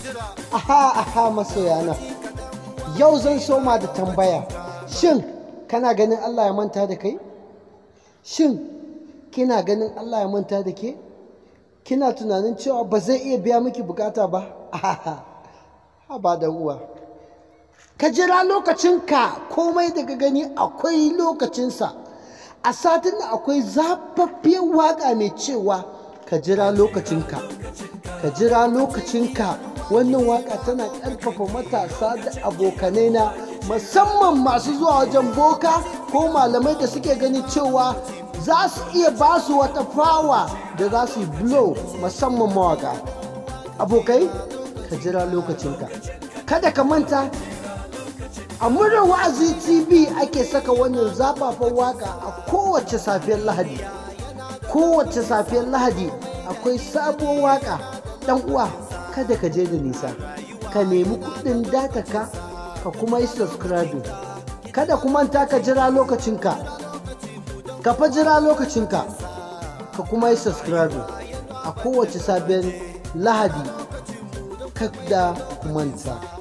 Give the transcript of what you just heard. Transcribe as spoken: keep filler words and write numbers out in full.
Aha aha masoyana, yau zan soma da tambaya. Shin kana ganin Allah ya manta da kai? Shin kina ganin Allah ya manta da ke? Kina tunanin cewa ba zai iya biya miki bukata ba? Ha ba da uwa. Ka jira lokacinka, komai daga gani akwai lokacinsa. A satin da akwai zafaffiyar waƙa mai cewa ka jira lokacinka, ka jira lokacinka. Wannan waƙa tana ƙarfafa matasa da abokanai na, musamman masu zuwa wajen boka ko malamai da suke gani cewa za su iya ba su wata fawa da za su yi blow, musamman mawaka. Abokai, ka jira lokacinka. Kada ka manta, a Muryar Waazi T V ake saka wannan zafafan waka a kowace safiyar Lahadi. Kowace safiyar Lahadi akwai sabuwar waka. Dan uwa, kada ka je da nisa, ka nemi kudin data ka ka kuma yi subscribe. Kada ku manta ka jira lokacinka, ka fa jira lokacinka ka kuma yi subscribe a kowace sabon Lahadi. Kada ku manta.